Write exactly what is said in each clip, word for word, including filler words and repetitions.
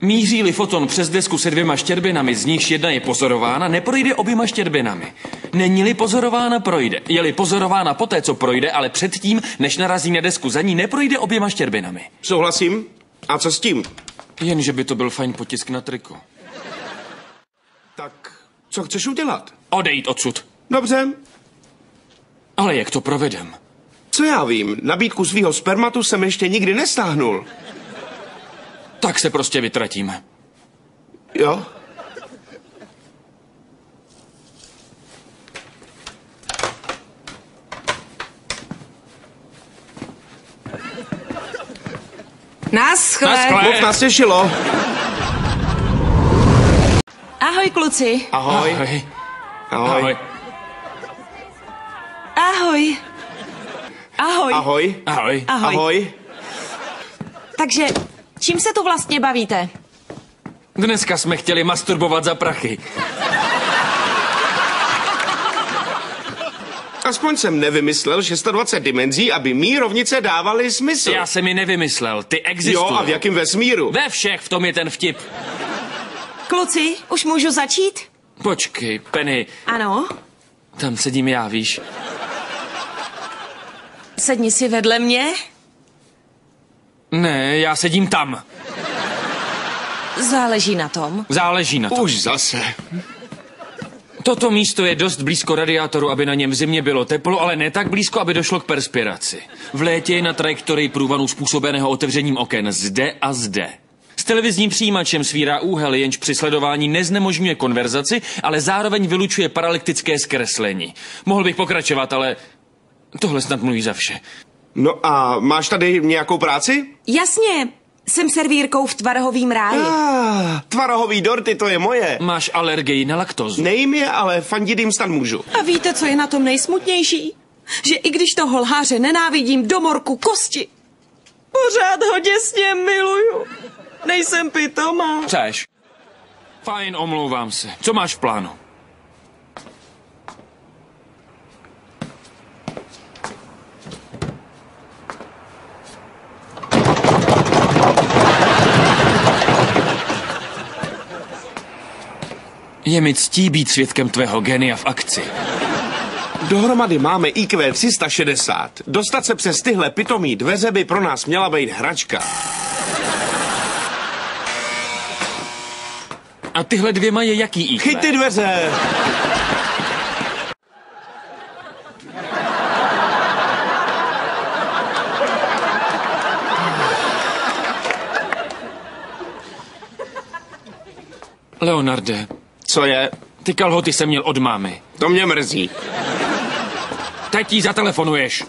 Míří-li foton přes desku se dvěma štěrbinami, z nichž jedna je pozorována, neprojde oběma štěrbinami. Není-li pozorována, projde. Je-li pozorována poté, co projde, ale předtím, než narazí na desku za ní, neprojde oběma štěrbinami. Souhlasím. A co s tím? Jenže by to byl fajn potisk na triko. Tak, co chceš udělat? Odejít odsud. Dobře. Ale jak to provedem? Co já vím, nabídku svýho spermatu jsem ještě nikdy nestáhnul. Tak se prostě vytratíme. Jo? Naschle. Naschle. Moc nás těšilo. Ahoj, kluci. Ahoj. Ahoj. Ahoj. Ahoj. Ahoj. Ahoj. Ahoj. Ahoj. Ahoj. Takže, čím se tu vlastně bavíte? Dneska jsme chtěli masturbovat za prachy. Aspoň jsem nevymyslel dvacet šest dimenzí, aby mý rovnice dávaly smysl. Já jsem ji nevymyslel, ty existují. Jo, a v jakém vesmíru? Ve všech, v tom je ten vtip. Kluci, už můžu začít? Počkej, Penny, Ano. tam sedím já, víš. Sedni si vedle mě. Ne, já sedím tam. Záleží na tom. Záleží na tom. Už zase. Toto místo je dost blízko radiátoru, aby na něm v zimě bylo teplo, ale ne tak blízko, aby došlo k perspiraci. V létě je na trajektorii průvanu způsobeného otevřením oken zde a zde. S televizním přijímačem svírá úhel, jenž při sledování neznemožňuje konverzaci, ale zároveň vylučuje paralektické zkreslení. Mohl bych pokračovat, ale tohle snad mluví za vše. No a máš tady nějakou práci? Jasně, jsem servírkou v tvarohovým ráji. Ah, tvarohový dorty, to je moje. Máš alergii na laktózu? Nejím je, ale fandit jim stan můžu. A víte, co je na tom nejsmutnější? Že i když toho lháře nenávidím do morku kosti, pořád ho děsně miluju. Nejsem pitomá. Chceš? Fajn, omlouvám se. Co máš v plánu? Je mi ctí být svědkem tvého genia v akci. Dohromady máme í kvé tři sta šedesát. Dostat se přes tyhle pitomý dveře by pro nás měla být hračka. A tyhle dvě mají jaký í kvé? Chyť ty dveře! Leonarde, Co je? ty kalhoty jsem měl od mámy. To mě mrzí. Teď jí zatelefonuješ.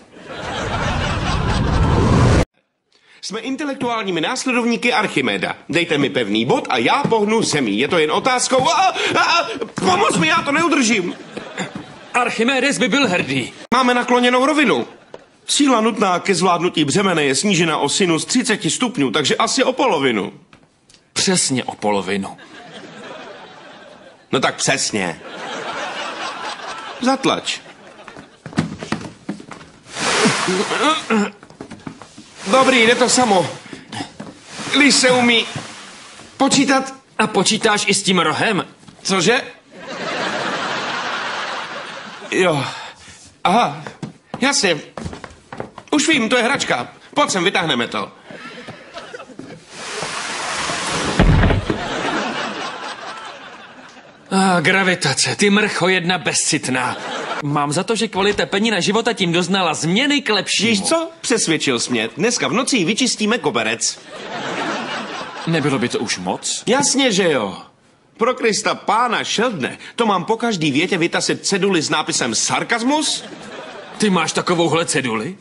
Jsme intelektuálními následovníky Archimeda. Dejte mi pevný bod a já pohnu zemí. Je to jen otázkou... A, a, a, pomoz mi, já to neudržím. Archimedes by byl hrdý. Máme nakloněnou rovinu. Síla nutná ke zvládnutí břemene je snížena o sinus třicet stupňů, takže asi o polovinu. Přesně o polovinu. No tak přesně. Zatlač. Dobrý, jde to samo. Když se umí počítat... A počítáš i s tím rohem? Cože? Jo. Aha, jasně. Už vím, to je hračka. Pojď sem, vytáhneme to. Ah, gravitace, ty mrcho jedna bezcitná. Mám za to, že kvalita penina života tím doznala změny k lepšímu. Víš co? Přesvědčil jsi mě. Dneska v noci vyčistíme koberec. Nebylo by to už moc? Jasně, že jo. Pro Krista pána Sheldne, to mám po každý větě vytasit ceduli s nápisem sarkazmus? Ty máš takovouhle ceduli?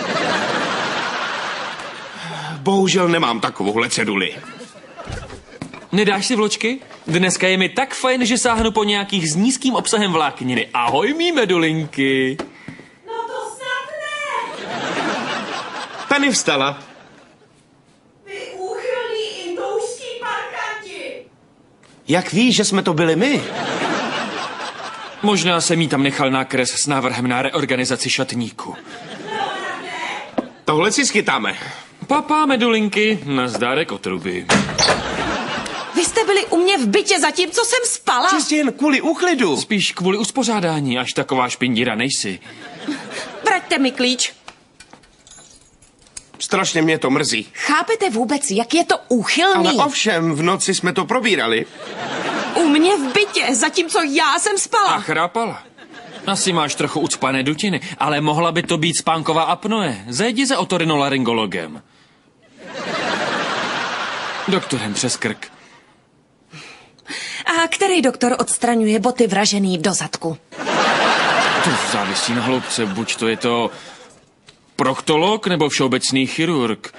Bohužel nemám takovouhle ceduli. Nedáš si vločky? Dneska je mi tak fajn, že sáhnu po nějakých s nízkým obsahem vlákniny. Ahoj, mý medulinky. No to snad ne. Penny vstala. Vy úchylní indouští parkanti. Jak víš, že jsme to byli my? Možná jsem jí tam nechal nákres s návrhem na reorganizaci šatníku. Tohle si schytáme. Papá, medulinky, nazdárek otruby. Vy jste byli u mě v bytě zatímco jsem spala? Čistě jen kvůli úklidu. Spíš kvůli uspořádání, až taková špindíra nejsi. Vraťte mi klíč. Strašně mě to mrzí. Chápete vůbec, jak je to úchylný? Ale ovšem, v noci jsme to probírali. U mě v bytě, zatímco já jsem spala. A chrápala. Asi máš trochu ucpané dutiny, ale mohla by to být spánková apnoe. Zajdi za otorinolaryngologem. Doktorem přes krk. A který doktor odstraňuje boty vražený do zadku? To závisí na hloubce, buď to je to proktolog nebo všeobecný chirurg.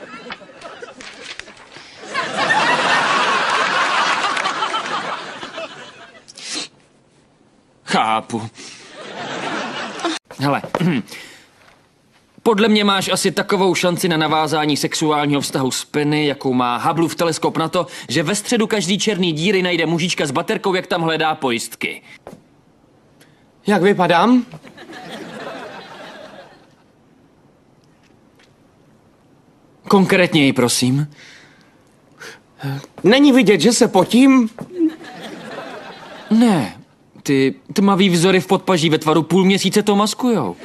Chápu. Hele, podle mě máš asi takovou šanci na navázání sexuálního vztahu s Penny, jakou má Hubbleův teleskop na to, že ve středu každý černý díry najde mužička s baterkou, jak tam hledá pojistky. Jak vypadám? Konkrétněji, prosím. Není vidět, že se potím? Ne, ty tmavý vzory v podpaží ve tvaru půl měsíce to maskujou.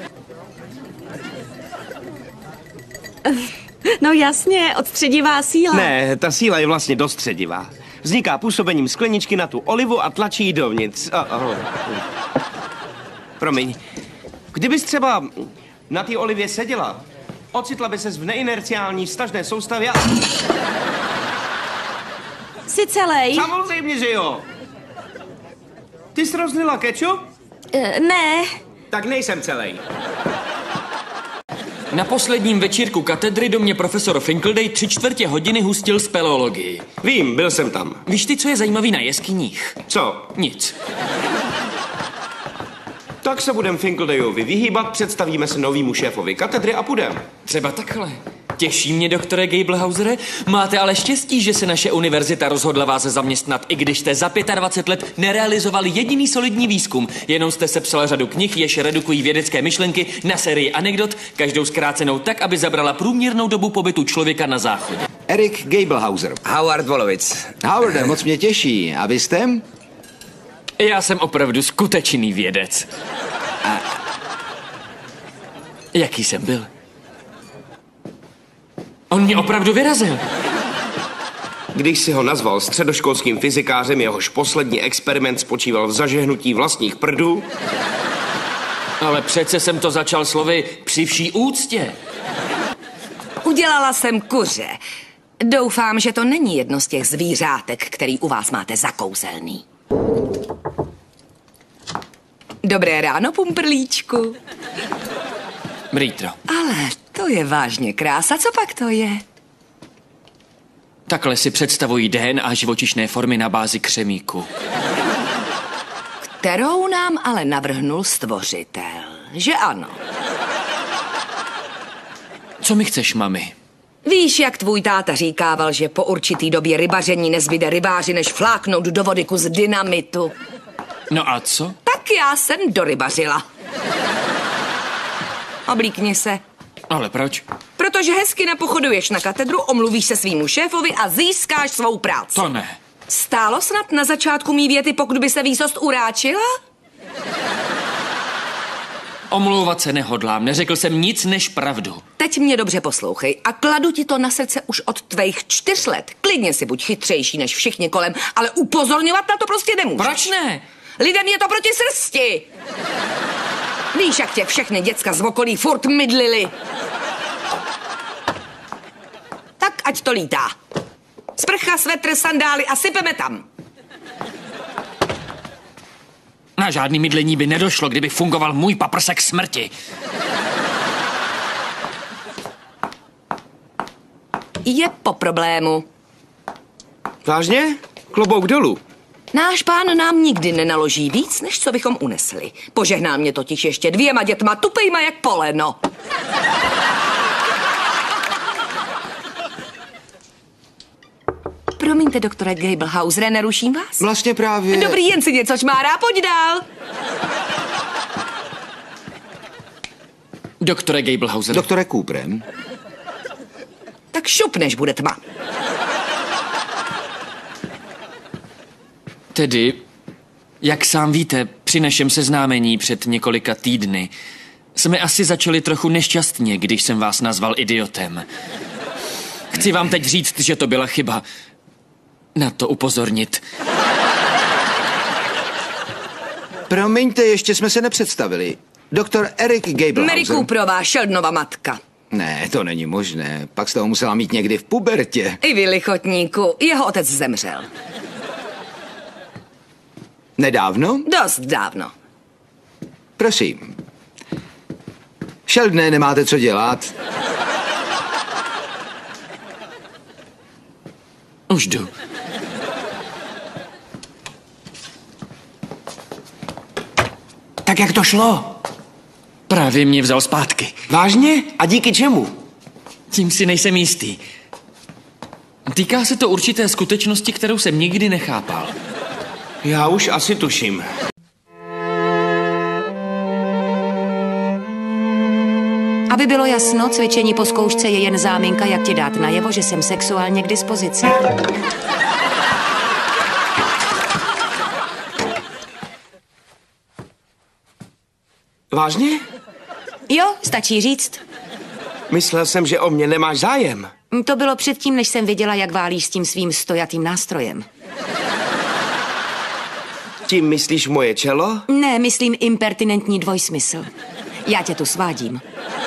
No jasně, odstředivá síla. Ne, ta síla je vlastně dost středivá. Vzniká působením skleničky na tu olivu a tlačí ji dovnitř. Oh, oh. Promiň. Kdybys třeba na té olivě seděla, ocitla by ses v neinerciální vztažné soustavě a... Jsi celej? Samozřejmě, že jo. Ty jsi rozlila kečup? Uh, ne. Tak nejsem celej. Na posledním večírku katedry do mě profesor Finkelday tři čtvrtě hodiny hustil speleologii. Vím, byl jsem tam. Víš ty, co je zajímavý na jeskyních? Co? Nic. Tak se budem Finkeldayovi vyhýbat, představíme se novýmu šéfovi katedry a půjdem. Třeba takhle. Těší mě, doktore Gablehausere. Máte ale štěstí, že se naše univerzita rozhodla vás zaměstnat, i když jste za dvacet pět let nerealizovali jediný solidní výzkum. Jenom jste sepsala řadu knih, jež redukují vědecké myšlenky na sérii anekdot, každou zkrácenou tak, aby zabrala průměrnou dobu pobytu člověka na záchodě. Erik Gablehauser. Howard Wolowitz. Howarde, moc mě těší. A vy jste? Já jsem opravdu skutečný vědec. A... Jaký jsem byl? On mě opravdu vyrazil. Když si ho nazval středoškolským fyzikářem, jehož poslední experiment spočíval v zažehnutí vlastních prdů... Ale přece jsem to začal slovy při vší úctě. Udělala jsem kuře. Doufám, že to není jedno z těch zvířátek, který u vás máte zakouzelný. Dobré ráno, pumprlíčku. Brýtro. Ale to je vážně krása, co pak to je? Takhle si představují D N A živočišné formy na bázi křemíku. Kterou nám ale navrhnul stvořitel, že ano? Co mi chceš, mami? Víš, jak tvůj táta říkával, že po určitý době rybaření nezbyde rybáři, než fláknout do vody kus dynamitu. No a co? Tak já jsem dorybařila. Oblíkni se. Ale proč? Protože hezky napochoduješ na katedru, omluvíš se svýmu šéfovi a získáš svou práci. To ne. Stálo snad na začátku mý věty, pokud by se výsost uráčila? Omlouvat se nehodlám, neřekl jsem nic než pravdu. Teď mě dobře poslouchej a kladu ti to na srdce už od tvých čtyř let. Klidně si buď chytřejší než všichni kolem, ale upozorňovat na to prostě nemůžeš. Proč ne? Lidem je to proti srsti. Víš, jak tě všechny děcka z okolí furt mydlili. Tak ať to lítá. Sprcha, svetr, sandály a sypeme tam. Na žádný mydlení by nedošlo, kdyby fungoval můj paprsek smrti. Je po problému. Vážně? Klobouk dolů. Náš pán nám nikdy nenaloží víc, než co bychom unesli. Požehná mě totiž ještě dvěma dětma, tupejma jak poleno. Promiňte, doktore Gablehauser, neruším vás? Vlastně právě... Dobrý, jen si něco čmárá, pojď dál. Doktore Gablehauser. Doktore Cooperem. Tak šup, než bude tma. tedy, jak sám víte, při našem seznámení před několika týdny jsme asi začali trochu nešťastně, když jsem vás nazval idiotem. Chci vám teď říct, že to byla chyba. Na to upozornit. Promiňte, ještě jsme se nepředstavili. Doktor Eric Gablehauser. Mary Cooperová, Sheldonova matka. Ne, to není možné. Pak jste ho musela mít někdy v pubertě. I vy, lichotníku, jeho otec zemřel. Nedávno? Dost dávno. Prosím. Sheldone, nemáte co dělat? Už jdu. Tak jak to šlo? Právě mě vzal zpátky. Vážně? A díky čemu? Tím si nejsem jistý. Týká se to určité skutečnosti, kterou jsem nikdy nechápal. Já už asi tuším. Aby bylo jasno, cvičení po zkoušce je jen záminka, jak ti dát najevo, že jsem sexuálně k dispozici. Vážně? Jo, stačí říct. Myslel jsem, že o mě nemáš zájem. To bylo předtím, než jsem viděla, jak válíš s tím svým stojatým nástrojem. Tím myslíš moje čelo? Ne, myslím impertinentní dvojsmysl. Já tě tu svádím.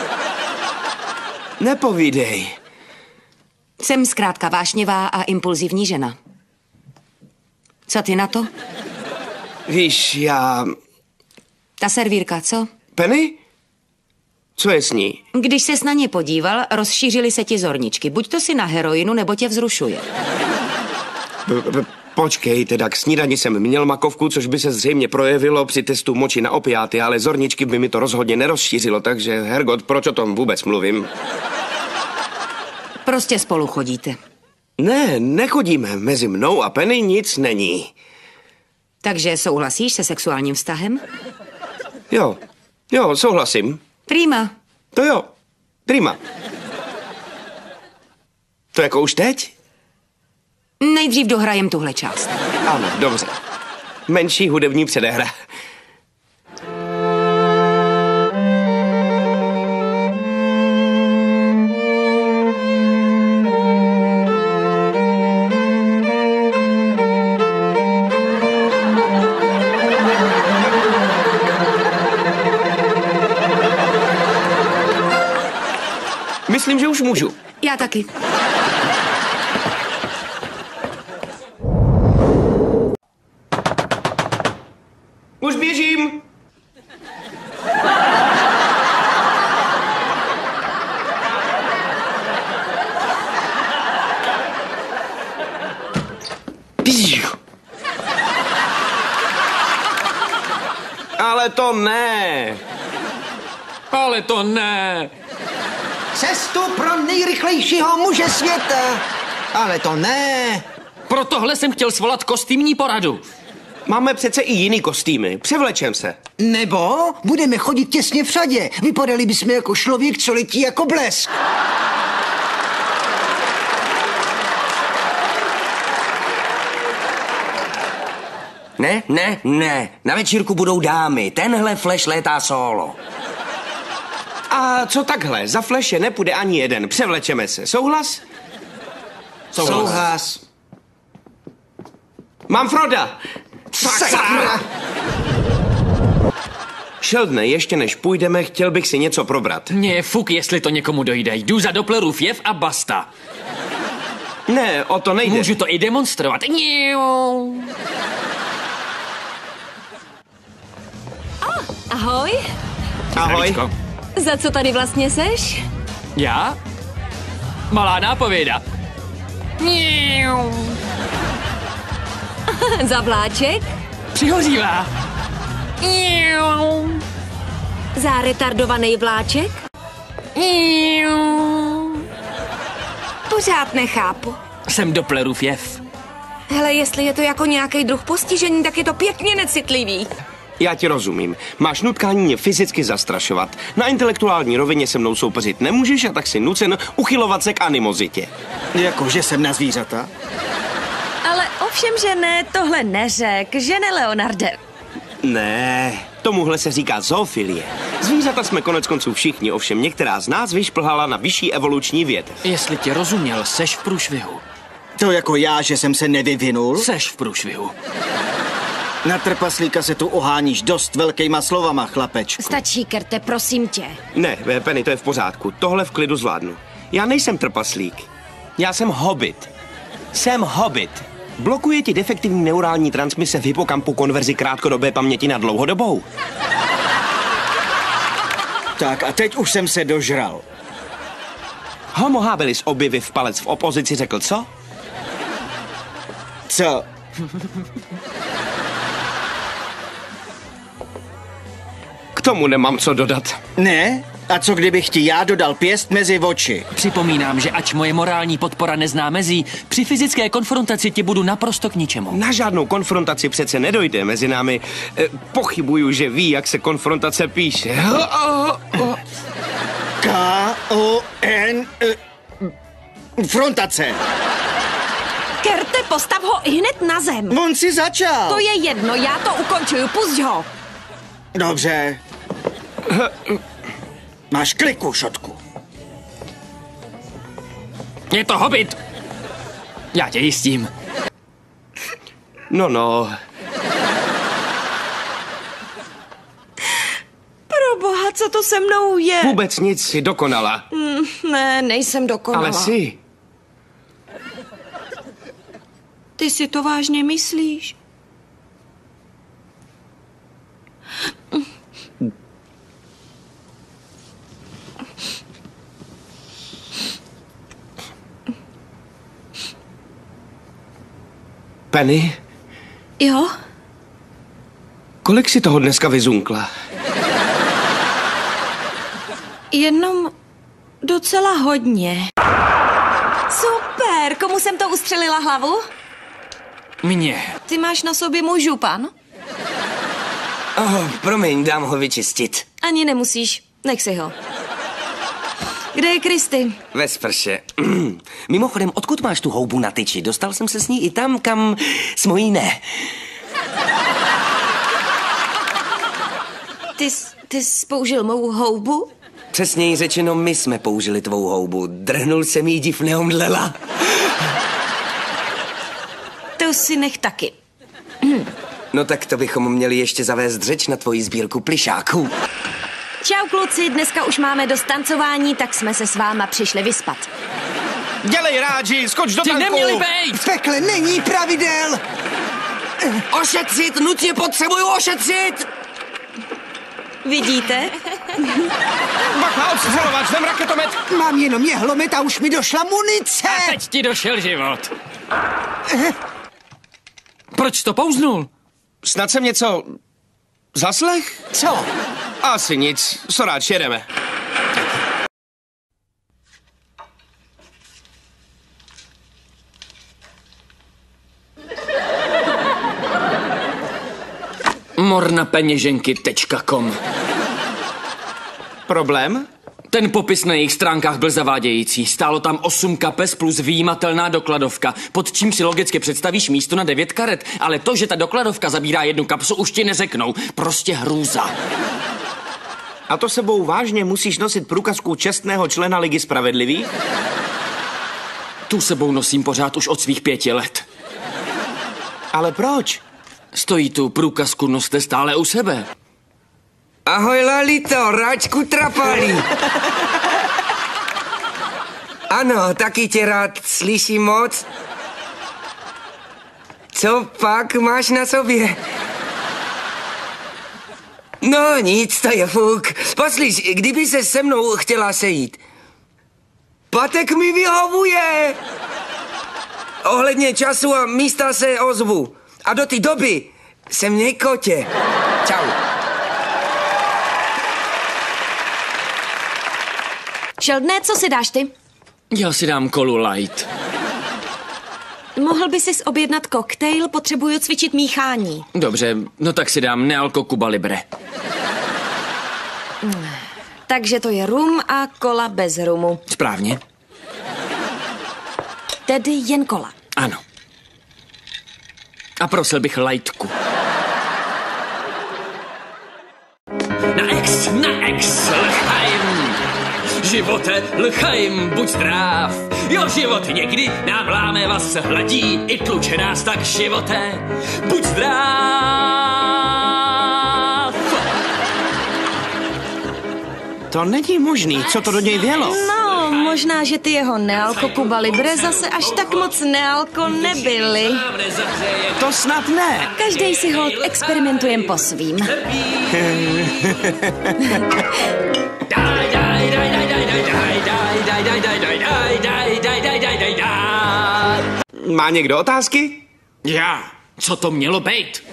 Nepovídej. Jsem zkrátka vášnivá a impulzivní žena. Co ty na to? Víš, já... Ta servírka, co? Penny? Co je s ní? Když ses na ně podíval, rozšířily se ti zorničky. Buď to si na heroinu, nebo tě vzrušuje. B- b- Počkej, teda k snídani jsem měl makovku, což by se zřejmě projevilo při testu moči na opiáty, ale zorničky by mi to rozhodně nerozšířilo, takže hergot, proč o tom vůbec mluvím? Prostě spolu chodíte. Ne, nechodíme. Mezi mnou a Penny nic není. Takže souhlasíš se sexuálním vztahem? Jo, jo, souhlasím. Prima. To jo, prima. To jako už teď? Nejdřív dohrajem tuhle část. Ano, dobře. Menší hudební předehra. Myslím, že už můžu. Já taky. Už běžím. Ale to ne. Ale to ne. Cestu pro nejrychlejšího muže světa. Ale to ne. Pro tohle jsem chtěl svolat kostýmní poradu. Máme přece i jiný kostýmy. Převlečem se. Nebo budeme chodit těsně v řadě. Vypadali bychom jako člověk, co letí jako blesk. Ne, ne, ne. Na večírku budou dámy. Tenhle Flash létá solo. A co takhle? Za Flashe nepůjde ani jeden. Převlečeme se. Souhlas? Souhlas. Souhlas. Mám Froda. Sakra! Sheldone, ještě než půjdeme, chtěl bych si něco probrat. Mně je fuk, jestli to někomu dojde. Jdu za Dopplerův jev a basta. Ne, o to nejde. Můžu to i demonstrovat. Niu. Ahoj, Ahoj. Zdravíčko. za co tady vlastně seš? Já? Malá nápověda. Niu. Za vláček? Přihořívá. Niu. Za retardovaný vláček? Niu. Pořád nechápu. Jsem Dopplerův jev. Hele, jestli je to jako nějaký druh postižení, tak je to pěkně necitlivý. Já ti rozumím. Máš nutkání mě fyzicky zastrašovat. Na intelektuální rovině se mnou soupeřit nemůžeš a tak si nucen uchylovat se k animozitě. Jakože jsem na zvířata? Ale ovšem, že ne, tohle neřek, že ne, Leonarde? Ne, tomuhle se říká zoofilie. Zvířata jsme konec konců všichni, ovšem některá z nás vyšplhala na vyšší evoluční větev. Jestli tě rozuměl, seš v průšvihu. To jako já, že jsem se nevyvinul? Seš v průšvihu. Na trpaslíka se tu oháníš dost velkýma slovama, chlapečku. Stačí, Kerte, prosím tě. Ne, Penny, to je v pořádku. Tohle v klidu zvládnu. Já nejsem trpaslík. Já jsem hobbit. Jsem hobbit. Blokuje ti defektivní neurální transmise v hypokampu konverzi krátkodobé paměti na dlouhodobou. Tak a teď už jsem se dožral. Homo habilis objeviv palec v opozici řekl co? Co? K tomu nemám co dodat. Ne? A co kdybych ti já dodal pěst mezi oči? Připomínám, že ač moje morální podpora nezná mezí, při fyzické konfrontaci ti budu naprosto k ničemu. Na žádnou konfrontaci přece nedojde mezi námi. E, pochybuju, že ví, jak se konfrontace píše. K O N Frontace. Kerte, postav ho hned na zem. On si začal. To je jedno, já to ukončuju, pusť ho. Dobře. Máš kliku, šotku. Je to hobbit! Já tě jistím. No, no. Proboha, co to se mnou je? Vůbec nic, jsi dokonala. Mm, ne, nejsem dokonala. Ale jsi. Ty si to vážně myslíš? Penny? Jo? Kolik si toho dneska vyzunkla? Jenom docela hodně. Super, komu jsem to ustřelila hlavu? Mně. Ty máš na sobě můj župan? Oh, promiň, dám ho vyčistit. Ani nemusíš, nech si ho. Kde je Kristy? Ve sprše. Mimochodem, odkud máš tu houbu na tyči? Dostal jsem se s ní i tam, kam s mojí ne. Ty, jsi- ty jsi použil mou houbu? Přesněji řečeno, my jsme použili tvou houbu. Drhnul jsem jí, div neomdlela. To si nech taky. No tak to bychom měli ještě zavést řeč na tvoji sbírku plišáků. Čau kluci, dneska už máme dost tancování, tak jsme se s váma přišli vyspat. Dělej, Ráži, skoč do Ty tanku! neměli bejt! V pekle není pravidel. Ošetřit, nutně potřebuju ošetřit! Vidíte? Bacha, odstřelovač, vem raketomet! Mám jenom jehlomet a už mi došla munice. A teď ti došel život. Proč to pouznul? Snad jsem něco zaslech? Co? Asi nic, soráč, jedeme. mornapeněženky tečka com. Problém? Ten popis na jejich stránkách byl zavádějící. Stálo tam osm kapes plus vyjímatelná dokladovka, pod čím si logicky představíš místo na devět karet. Ale to, že ta dokladovka zabírá jednu kapsu, už ti neřeknou. Prostě hrůza. A to sebou vážně musíš nosit průkazku čestného člena Ligy spravedlivých? Tu sebou nosím pořád už od svých pěti let. Ale proč? Stojí tu průkazku, noste stále u sebe. Ahoj, Lalito, ráčku trapalí. Ano, taky tě rád slyším moc. Co pak máš na sobě? No nic, to je fuk. Poslyš, kdyby se se mnou chtěla sejít. Patek mi vyhovuje. Ohledně času a místa se ozvu. A do té doby se mě kotě. Čau. Sheldone, co si dáš ty? Já si dám kolu light. Mohl by si objednat koktejl, potřebuju cvičit míchání. Dobře, no tak si dám nealko Cuba Libre. Takže to je rum a kola bez rumu. Správně? Tedy jen kola. Ano. A prosil bych lajtku. Na ex, na ex, lchaim. Živote, lchaim, buď zdrav. Jo, život někdy nám láme vás hladí, i tluče nás tak, živote, buď zdrav. To není možný, co to do něj vělo? No, možná, že ty jeho nealko Cuba Libre zase až tak moc nealko nebyly. To snad ne. Každej si holt experimentujem po svým. Má někdo otázky? Já. Co to mělo být?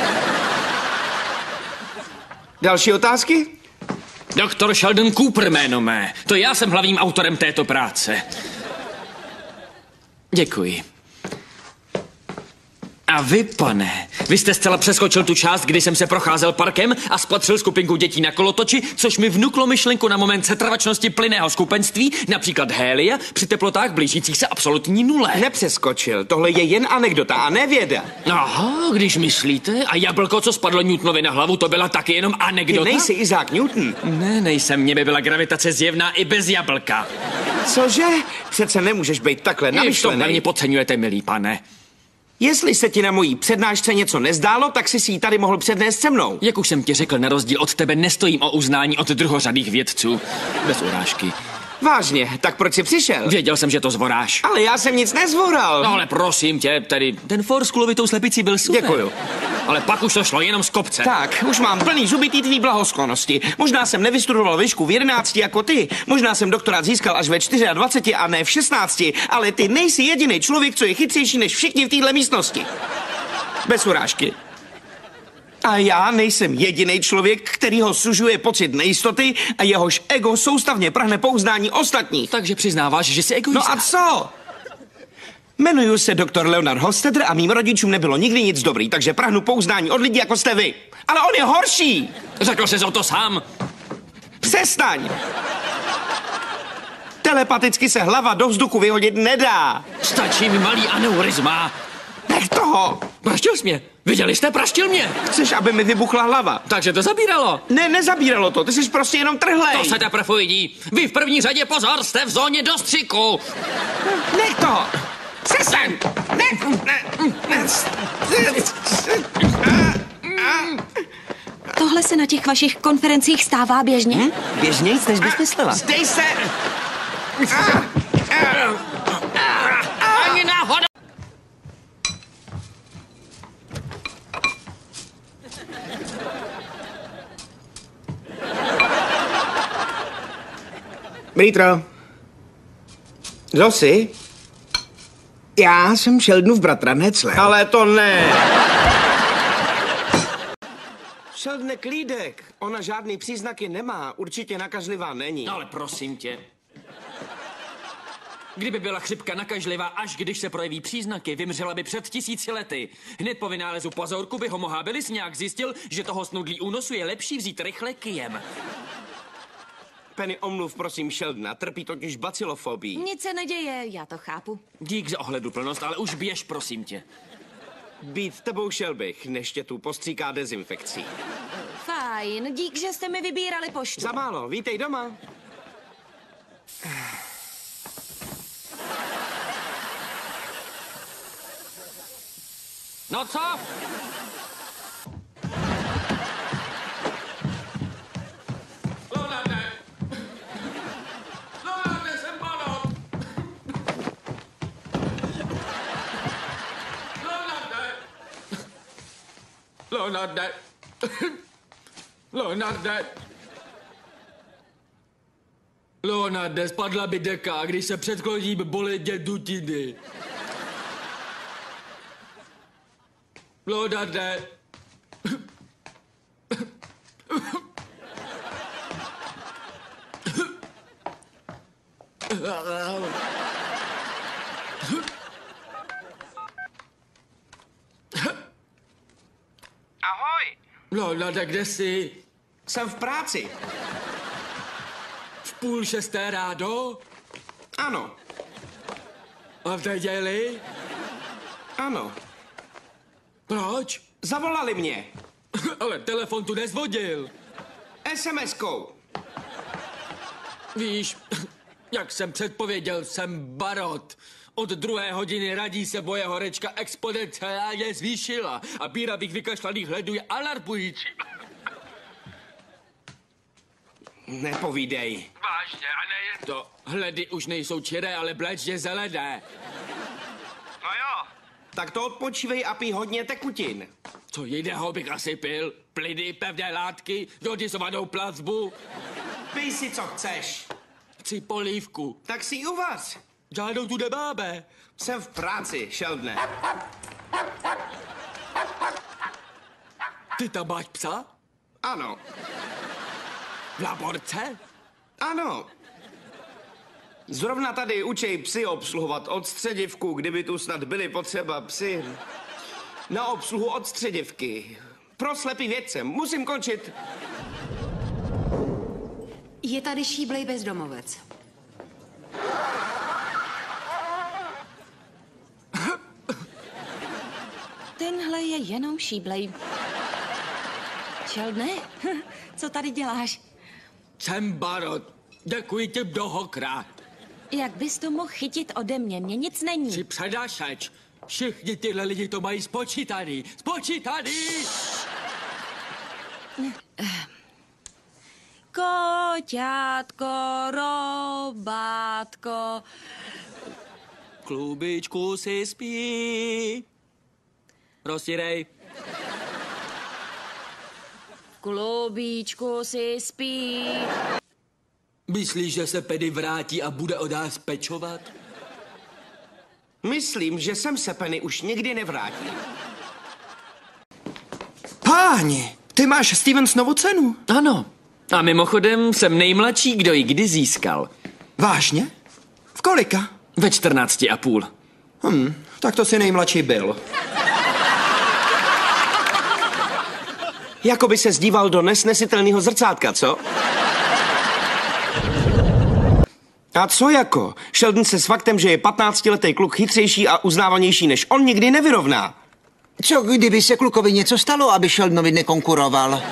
Další otázky? Doktor Sheldon Cooper jméno mé. To já jsem hlavním autorem této práce. Děkuji. A vy, pane, vy jste zcela přeskočil tu část, kdy jsem se procházel parkem a spatřil skupinku dětí na kolotoči, což mi vnuklo myšlenku na moment setrvačnosti plynného skupenství, například hélia, při teplotách blížících se absolutní nule. Nepřeskočil, tohle je jen anekdota a ne věda. Aha, když myslíte, a jablko, co spadlo Newtonovi na hlavu, to byla taky jenom anekdota? Ty nejsi Isaac Newton. Ne, nejsem, mě by byla gravitace zjevná i bez jablka. Cože? Přece nemůžeš být takhle namyšlený. Na mě podceňujete, milý pane. Jestli se ti na mojí přednášce něco nezdálo, tak jsi si ji tady mohl přednést se mnou. Jak už jsem ti řekl, na rozdíl od tebe nestojím o uznání od druhořadých vědců. Bez urážky. Vážně, tak proč jsi přišel? Věděl jsem, že to zvoráš. Ale já jsem nic nezvoral. No ale prosím tě, tedy ten for s kulovitou slepicí byl super. Děkuju. Ale pak už to šlo jenom z kopce. Tak, už mám plný zuby té tvý blahosklonnosti. Možná jsem nevystudoval výšku v jedenácti jako ty. Možná jsem doktorát získal až ve dvaceti čtyři a ne v šestnácti. Ale ty nejsi jediný člověk, co je chytřejší než všichni v téhle místnosti. Bez urážky. A já nejsem jediný člověk, který ho sužuje pocit nejistoty a jehož ego soustavně prahne po uznání ostatních. Takže přiznáváš, že jsi egoista. No a co? Jmenuji se doktor Leonard Hofstadter a mým rodičům nebylo nikdy nic dobrý, takže prahnu po uznání od lidí, jako jste vy. Ale on je horší. Řekl jsi o to sám. Přestaň. Telepaticky se hlava do vzduchu vyhodit nedá. Stačí mi malý aneurizma. Nech toho. Praštil jsi mě. Viděli jste, praštil mě. Chceš, aby mi vybuchla hlava? Takže to zabíralo. Ne, nezabíralo to, ty jsi prostě jenom trhlej. To se teprve uvidí. Vy v první řadě pozor, jste v zóně dostřiku. Nech to. Přestaň. Ne, ne, ne. Tohle se na těch vašich konferencích stává běžně? Hm? Běžnějc, než bys myslela. Zdej se. Ani náhoda. Brítro. Kdo jsi? Já jsem Sheldonův bratranec, Leo. Ale to ne. Sheldone, klídek. Ona žádný příznaky nemá. Určitě nakažlivá není. No ale prosím tě. Kdyby byla chřipka nakažlivá, až když se projeví příznaky, vymřela by před tisíci lety. Hned po vynálezu pozorku by homo habilis nějak zjistil, že toho snudlí únosu je lepší vzít rychle kyjem. Penny, omluv prosím Sheldona, trpí totiž bacilofobii. Nic se neděje, já to chápu. Dík za ohleduplnost, ale už běž, prosím tě. Být tebou šel bych, než tě tu postříká dezinfekcí. Fajn, dík, že jste mi vybírali poštu. Za málo, vítej doma. No co? Leonarde. Leonarde. Leonarde, spadla by deka, když se předklodím boledě dutiny. Leonarde. Ahoj. Leonarde, kde jsi? Jsem v práci. V půl šesté rádo? Ano. A v neděli? Ano. Proč? Zavolali mě. Ale telefon tu nezvodil. es em eskou. Víš, jak jsem předpověděl, jsem barot. Od druhé hodiny radí se moje horečka exponenciálně zvýšila a bíra bych vykašlaných hledů je alarmující. Nepovídej. Vážně, a nejen to. Hledy už nejsou čiré, ale blečně zelené. No jo. Tak to odpočívej a pij hodně tekutin. Co jiného bych asi pil? Plyny, pevné látky, jodizovanou plazbu. Pij si, co chceš. Chci polívku. Tak si ji uvař. Žádnou tu nemáme. Jsem v práci, Sheldone. Ty tam máš psa? Ano. V laborce? Ano. Zrovna tady učej psy obsluhovat odstředivku, kdyby tu snad byly potřeba psy. Na obsluhu odstředivky. Pro slepý vědce. Musím končit. Je tady šíblej bezdomovec. Tenhle je jenom šíblej. Sheldone, co tady děláš? Jsem barot. Děkuji ti mnohokrát. Jak bys to mohl chytit ode mě? Mně nic není. Jsi předašeč. Všichni tyhle lidi to mají spočítaný. Spočítaný! Koťátko, robátko. Klubičku si spí. Roztírej. Klubíčku si spí. Myslíš, že se Penny vrátí a bude o nás pečovat? Myslím, že sem se Penny už nikdy nevrátí. Páni, ty máš Stevensonovu cenu. Ano. A mimochodem jsem nejmladší, kdo ji kdy získal. Vážně? V kolika? Ve čtrnácti a půl. Hm, tak to si nejmladší byl. Jako by se zdíval do nesnesitelného zrcátka, co? A co jako? Sheldon se s faktem, že je patnáctiletý kluk chytřejší a uznávanější než on, nikdy nevyrovná. Co kdyby se klukovi něco stalo, aby Sheldonovi nekonkuroval?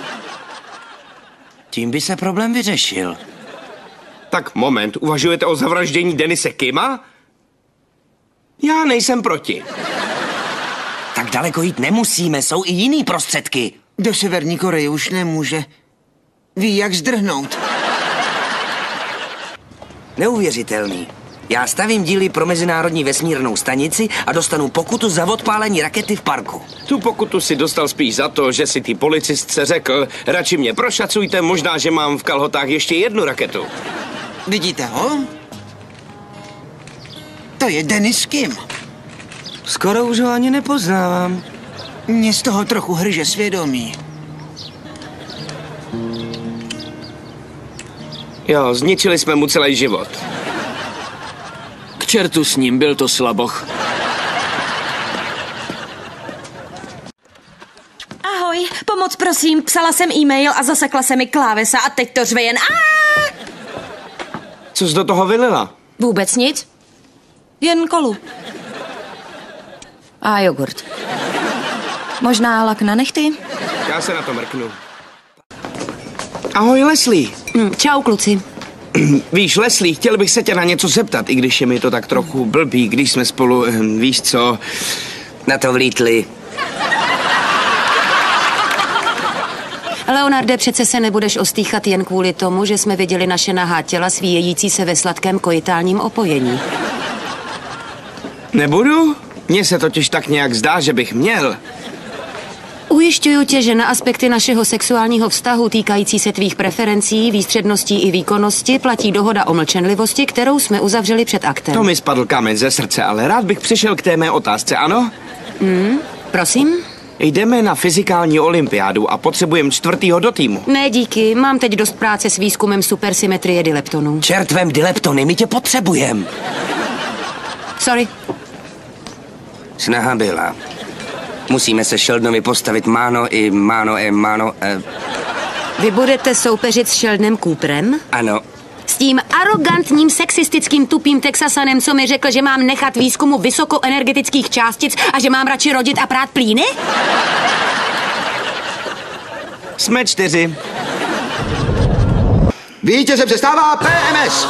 Tím by se problém vyřešil. Tak moment, uvažujete o zavraždění Denise Kima? Já nejsem proti. Tak daleko jít nemusíme, jsou i jiný prostředky. Do Severní Koreje už nemůže. Ví, jak zdrhnout. Neuvěřitelný. Já stavím díly pro Mezinárodní vesmírnou stanici a dostanu pokutu za odpálení rakety v parku. Tu pokutu si dostal spíš za to, že si ty policistce řekl, radši mě prošacujte, možná, že mám v kalhotách ještě jednu raketu. Vidíte ho? To je Dennis Kim. Skoro už ho ani nepoznávám. Mě z toho trochu hrže svědomí. Jo, zničili jsme mu celý život. K čertu s ním, byl to slaboch. Ahoj, pomoc prosím, psala jsem e-mail a zasekla se mi klávesa a teď to řve jen Aaaa! Co jsi do toho vylila? Vůbec nic. Jen kolu. A jogurt. Možná lak na nechty? Já se na to mrknu. Ahoj, Leslie. Hm, čau, kluci. Víš, Leslie, chtěl bych se tě na něco zeptat, i když je mi to tak trochu blbý, když jsme spolu, víš co... Na to vlítli. Leonarde, přece se nebudeš ostýchat jen kvůli tomu, že jsme viděli naše nahá těla svíjející se ve sladkém koitálním opojení. Nebudu? Mně se totiž tak nějak zdá, že bych měl. Ujišťuju tě, že na aspekty našeho sexuálního vztahu týkající se tvých preferencí, výstředností i výkonnosti platí dohoda o mlčenlivosti, kterou jsme uzavřeli před aktem. To mi spadl kámen ze srdce, ale rád bych přišel k té mé otázce, ano? Hmm, prosím? Jdeme na fyzikální olympiádu a potřebujeme čtvrtýho do týmu. Ne, díky, mám teď dost práce s výzkumem supersymetrie dileptonů. Čertvem dileptony, my tě potřebujem. Sorry. Snaha byla. Musíme se Sheldonovi postavit máno i máno e máno... E... Vy budete soupeřit s Sheldonem Cooperem? Ano. S tím arrogantním, sexistickým, tupým Texasanem, co mi řekl, že mám nechat výzkumu vysokoenergetických částic a že mám radši rodit a prát plíny? Jsme čtyři. Vítězem se stává P M S.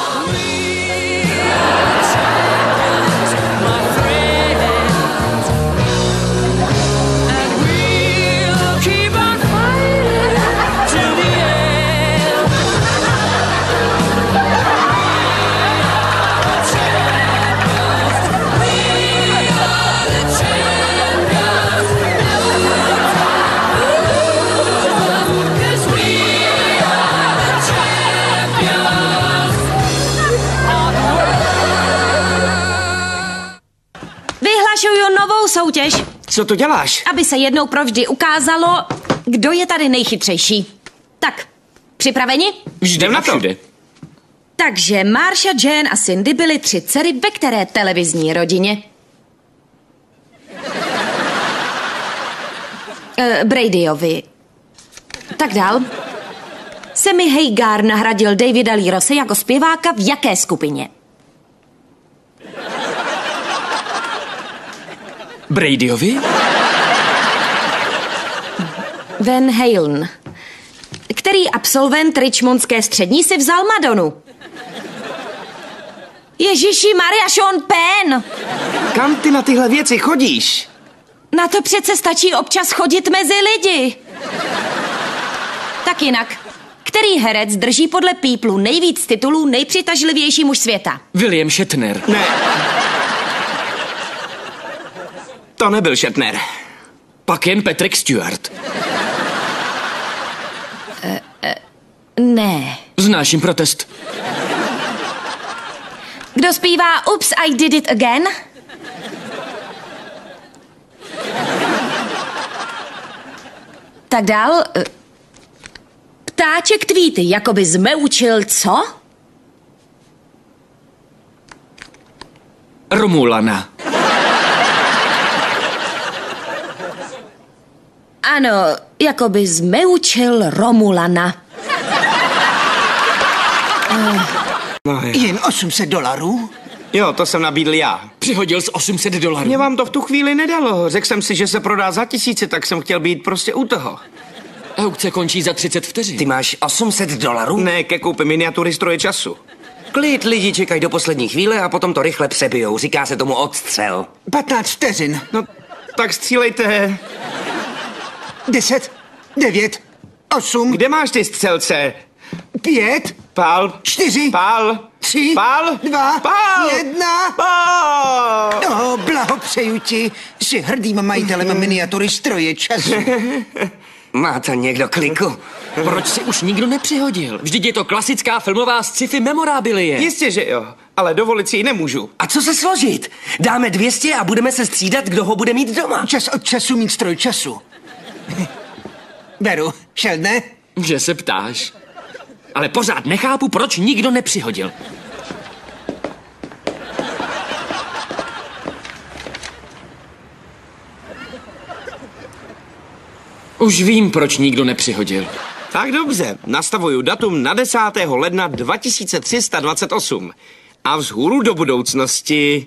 Vyhlašuju novou soutěž, Co to děláš? aby se jednou provždy ukázalo, kdo je tady nejchytřejší. Tak, připraveni? Vždy Jdem na na to. všude. Takže Marsha, Jen a Cindy byly tři dcery ve které televizní rodině? Uh, Bradyovi. Tak dál. Sammy Hagar nahradil Davida Lee Rosse jako zpěváka v jaké skupině? Bradyovi? Van Halen. Který absolvent Richmondské střední si vzal Madonu? Ježiši Maria, Sean Penn! Kam ty na tyhle věci chodíš? Na to přece stačí občas chodit mezi lidi. Tak jinak, který herec drží podle Peoplu nejvíc titulů nejpřitažlivější muž světa? William Shatner. Ne. To nebyl Shatner. Pak jen Patrick Stewart. Ne. Znáším protest. Kdo zpívá Oops, I Did It Again? Tak dál. Ptáček tweety, jakoby zmeučil co? Romulana. Ano, jakoby zmeučil Romulana. No, jo. Jen osm set dolarů? jo, to jsem nabídl já. Přihodil z osm set dolarů. Mě vám to v tu chvíli nedalo. Řekl jsem si, že se prodá za tisíce, tak jsem chtěl být prostě u toho. Aukce končí za třicet vteřin. Ty máš osm set dolarů? Ne, ke koupi miniatury stroje času. Klid, lidi čekají do poslední chvíle a potom to rychle přebijou. Říká se tomu odstřel. patnáct vteřin. No, tak střílejte. deset, devět, osm, Kde máš ty střelce? pět, Pál. čtyři, Pál. tři, Pál. dva, Pál. jedna. Pál. No, blahopřeju ti. Jsi hrdým majitelem miniatury stroje času. Má to někdo kliku? Proč si už nikdo nepřihodil? Vždyť je to klasická filmová sci-fi memorabilie. Jistě, že jo, ale dovolit si ji nemůžu. A co se složit? Dáme dvě stě a budeme se střídat, kdo ho bude mít doma. Čas od času mít stroj času. Beru, Sheldne? Že se ptáš. Ale pořád nechápu, proč nikdo nepřihodil. Už vím, proč nikdo nepřihodil. Tak dobře, nastavuju datum na desátého ledna dva tisíce tři sta dvacet osm. A vzhůru do budoucnosti...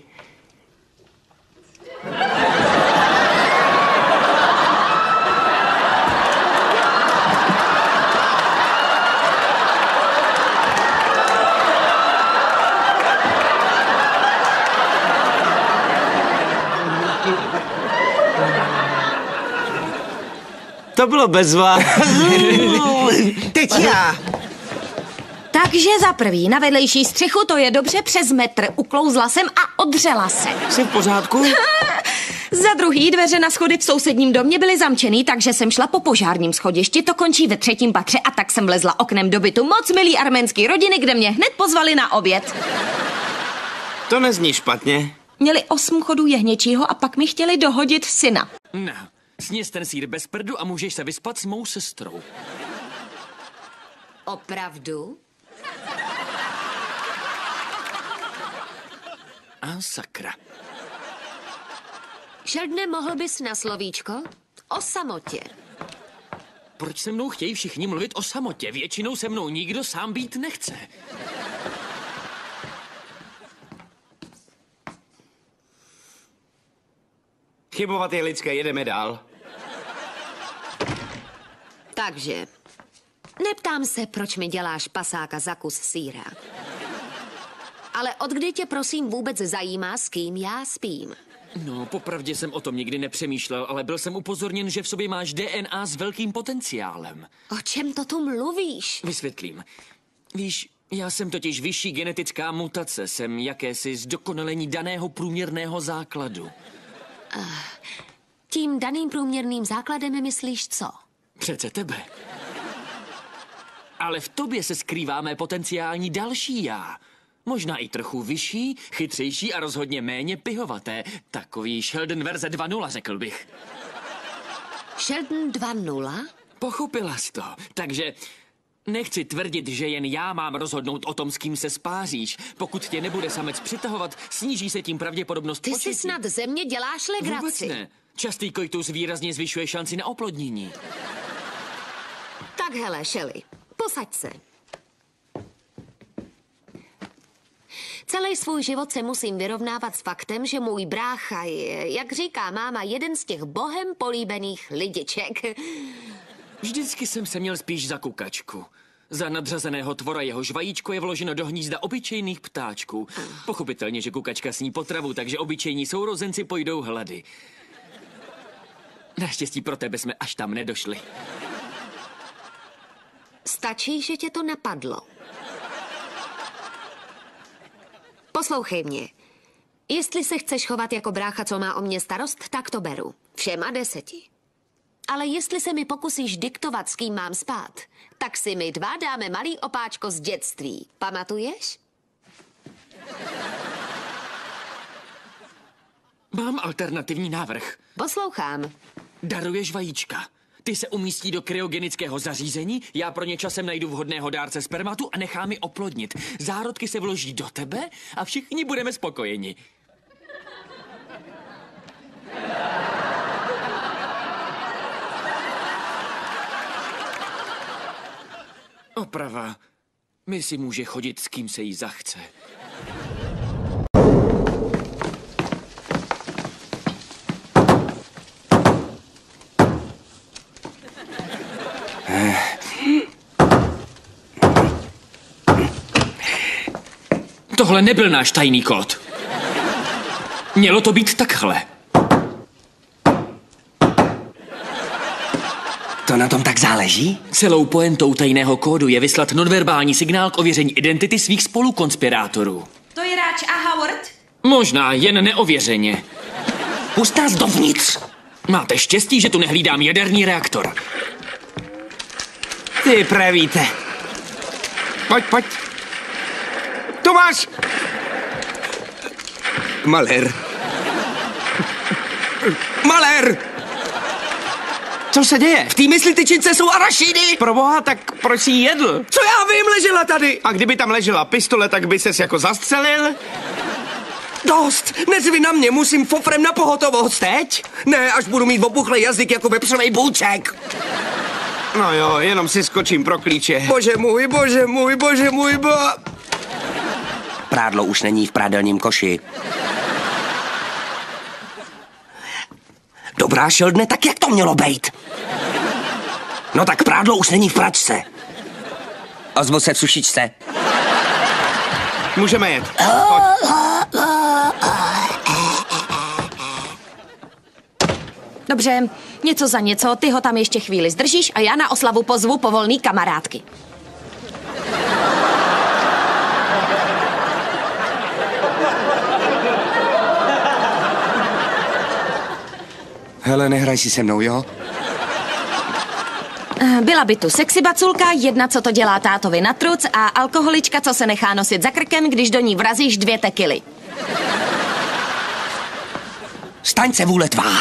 To bylo bezva. Teď já. Takže za prvý, na vedlejší střechu to je dobře přes metr. Uklouzla jsem a odřela se. Jsi v pořádku? Za druhý, dveře na schody v sousedním domě byly zamčený, takže jsem šla po požárním schodišti, to končí ve třetím patře a tak jsem vlezla oknem do bytu moc milý arménský rodiny, kde mě hned pozvali na oběd. To nezní špatně. Měli osm chodů jehněčího a pak mi chtěli dohodit syna. No, sněz ten sýr bez prdu a můžeš se vyspat s mou sestrou. Opravdu? A sakra. Sheldne, mohl bys na slovíčko? O samotě. Proč se mnou chtějí všichni mluvit o samotě? Většinou se mnou nikdo sám být nechce. Chybovat je lidské, jedeme dál. Takže, neptám se, proč mi děláš pasáka za kus sýra. Ale od kdy tě prosím vůbec zajímá, s kým já spím? No, popravdě jsem o tom nikdy nepřemýšlel, ale byl jsem upozorněn, že v sobě máš D N A s velkým potenciálem. O čem to tu mluvíš? Vysvětlím. Víš, já jsem totiž vyšší genetická mutace, jsem jakési zdokonalení daného průměrného základu. Uh, tím daným průměrným základem myslíš co? Přece tebe. Ale v tobě se skrývá mé potenciální další já. Možná i trochu vyšší, chytřejší a rozhodně méně pihovaté. Takový Sheldon verze dva nula, řekl bych. Sheldon dva nula? Pochopila jsi to. Takže nechci tvrdit, že jen já mám rozhodnout o tom, s kým se spáříš. Pokud tě nebude samec přitahovat, sníží se tím pravděpodobnost Ty početí. si snad ze mě děláš legraci. Vůbec ne. Častý koitus výrazně zvyšuje šanci na oplodnění. Tak hele, Shelley, posaď se. Celý svůj život se musím vyrovnávat s faktem, že můj brácha je, jak říká máma, jeden z těch bohem políbených lidiček. Vždycky jsem se měl spíš za kukačku. Za nadřazeného tvora, jehož vajíčko je vloženo do hnízda obyčejných ptáčků. Pochopitelně, že kukačka sní potravu, takže obyčejní sourozenci pojdou hlady. Naštěstí pro tebe jsme až tam nedošli. Stačí, že tě to napadlo. Poslouchej mě. Jestli se chceš chovat jako brácha, co má o mě starost, tak to beru. Všema deseti. Ale jestli se mi pokusíš diktovat, s kým mám spát, tak si my dva dáme malý opáčko z dětství. Pamatuješ? Mám alternativní návrh. Poslouchám. Daruješ vajíčka. Ty se umístí do kryogenického zařízení, já pro ně časem najdu vhodného dárce spermatu a nechám je oplodnit. Zárodky se vloží do tebe a všichni budeme spokojeni. Oprava. My si může chodit, s kým se jí zachce. Tohle nebyl náš tajný kód. Mělo to být takhle. To na tom tak záleží? Celou pointou tajného kódu je vyslat nonverbální signál k ověření identity svých spolukonspirátorů. To je Ráč a Howard? Možná, jen neověřeně. Pust nás dovnitř. Máte štěstí, že tu nehlídám jaderný reaktor. Ty pravíte. Pojď, pojď. Tomáš! Malér. Malér! Co se děje? V té mysli tyčince jsou arašidy. Proboha, tak proč jsi jí jedl? Co já vím, ležela tady. A kdyby tam ležela pistole, tak by ses jako zastřelil? Dost, nezvi na mě, musím fofrem na pohotovost. Teď? Ne, až budu mít opuchlej jazyk jako vepřovej bůček. No jo, jenom si skočím pro klíče. Bože můj, bože můj, bože můj, bo... Prádlo už není v prádelním koši. Dobrá, Sheldone, tak jak to mělo být? No tak prádlo už není v pračce. Ozvu se v sušičce. Můžeme jet. Pojď. Dobře, něco za něco, ty ho tam ještě chvíli zdržíš a já na oslavu pozvu povolný kamarádky. Hele, nehraj si se mnou, jo? Byla by tu sexy baculka, jedna, co to dělá tátovi na truc a alkoholička, co se nechá nosit za krkem, když do ní vrazíš dvě tekily. Staň se, vůle tvá.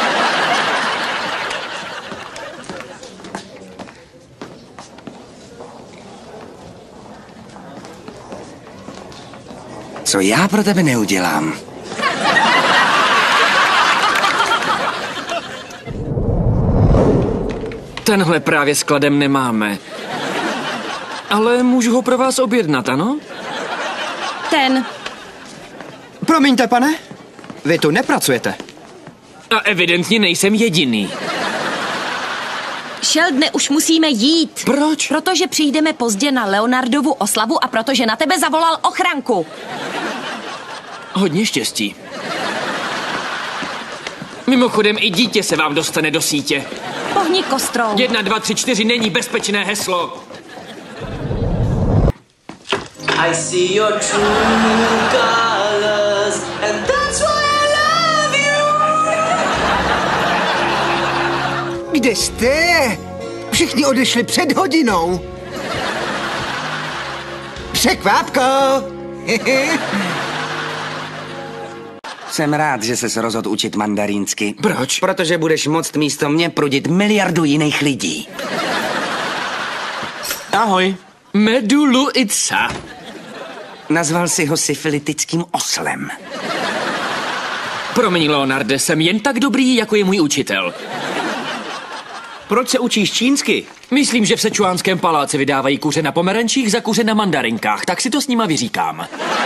Co já pro tebe neudělám? Tenhle právě skladem nemáme. Ale můžu ho pro vás objednat, ano? Ten. Promiňte, pane, vy tu nepracujete. A evidentně nejsem jediný. Sheldone, už musíme jít. Proč? Protože přijdeme pozdě na Leonardovu oslavu a protože na tebe zavolal ochranku. Hodně štěstí. Mimochodem i dítě se vám dostane do sítě. Pohni kostrou. Jedna, dva, tři, čtyři není bezpečné heslo. I see your true colors and that's why I love you. Kde jste? Všichni odešli před hodinou. Překvápko. Jsem rád, že ses rozhodl učit mandarínsky. Proč? Protože budeš moct místo mě prudit miliardu jiných lidí. Ahoj. Medulu Itza. Nazval si ho syfilitickým oslem. Promiň, Leonarde, jsem jen tak dobrý, jako je můj učitel. Proč se učíš čínsky? Myslím, že v Sečuánském paláci vydávají kuře na pomerančích za kuře na mandarinkách, tak si to s nima vyříkám.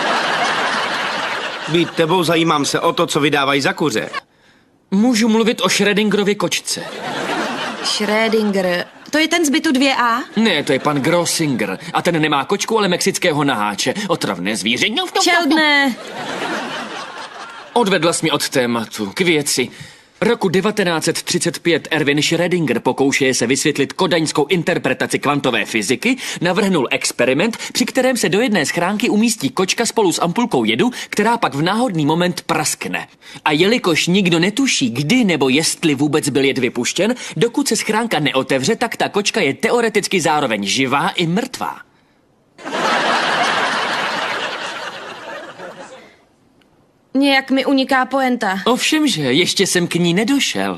Být tebou zajímám se o to, co vydávají za kuře. Můžu mluvit o Schrödingerově kočce. Schrödinger, to je ten z bytu dvě A? Ne, to je pan Grossinger. A ten nemá kočku, ale mexického naháče. Otravné zvíře. Sheldone. Odvedla jsi mě od tématu. K věci. Roku devatenáct set třicet pět Erwin Schrödinger pokoušeje se vysvětlit kodaňskou interpretaci kvantové fyziky, navrhnul experiment, při kterém se do jedné schránky umístí kočka spolu s ampulkou jedu, která pak v náhodný moment praskne. A jelikož nikdo netuší, kdy nebo jestli vůbec byl jed vypuštěn, dokud se schránka neotevře, tak ta kočka je teoreticky zároveň živá i mrtvá. Nějak mi uniká poenta. Ovšemže, ještě jsem k ní nedošel.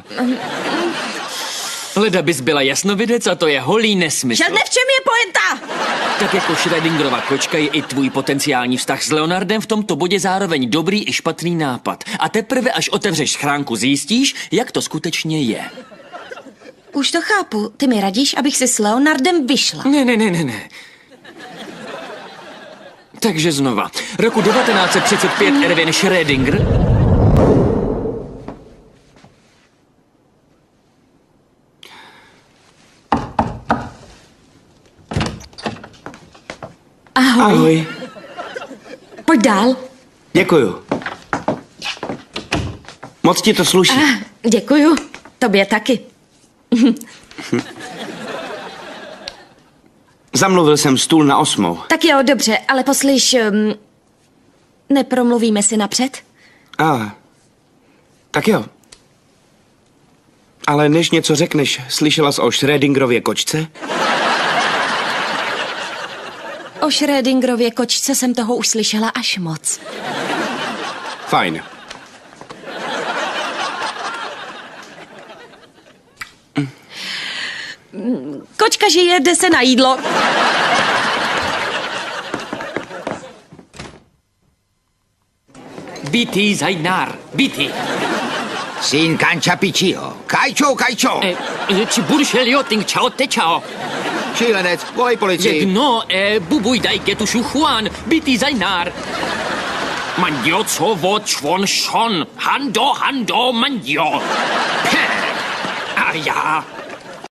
Leda bys byla jasnovidec a to je holý nesmysl. Sheldone, v čem je poenta? Tak jako Schrödingerova kočka je i tvůj potenciální vztah s Leonardem v tomto bodě zároveň dobrý i špatný nápad. A teprve, až otevřeš schránku, zjistíš, jak to skutečně je. Už to chápu. Ty mi radíš, abych si s Leonardem vyšla. Ne, ne, ne, ne, ne. Takže znova. Roku devatenáct set třicet pět Erwin Schrödinger... Ahoj. Ahoj. Pojď dál. Děkuju. Moc ti to sluší. Ah, děkuju. Tobě taky. Zamluvil jsem stůl na osmou. Tak jo, dobře, ale poslyš... Um, nepromluvíme si napřed? A, ah, tak jo. Ale než něco řekneš, slyšela jsi o Schrödingerově kočce? O Schrödingerově kočce jsem toho už slyšela až moc. Fajn. Kočka žije, jde se na jídlo. Biti Zajnár, Biti. Syn Kanča Pičího. Kajčo, kajčo. E, či buršelio ting čao te čao. Šílenec, volej policii. Jedno, e, bubuj daj ketu šuchuan, Biti Zajnár. Mandio, co vod čvon šon. Hando, hando, mandio. A já.